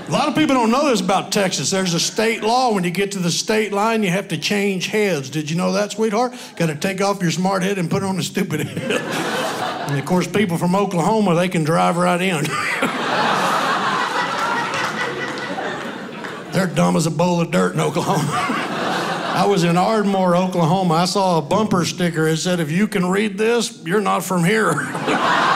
A lot of people don't know this about Texas. There's a state law. When you get to the state line, you have to change heads. Did you know that, sweetheart? Got to take off your smart head and put on a stupid head. And, of course, people from Oklahoma, they can drive right in. They're dumb as a bowl of dirt in Oklahoma. I was in Ardmore, Oklahoma. I saw a bumper sticker. It said, if you can read this, you're not from here.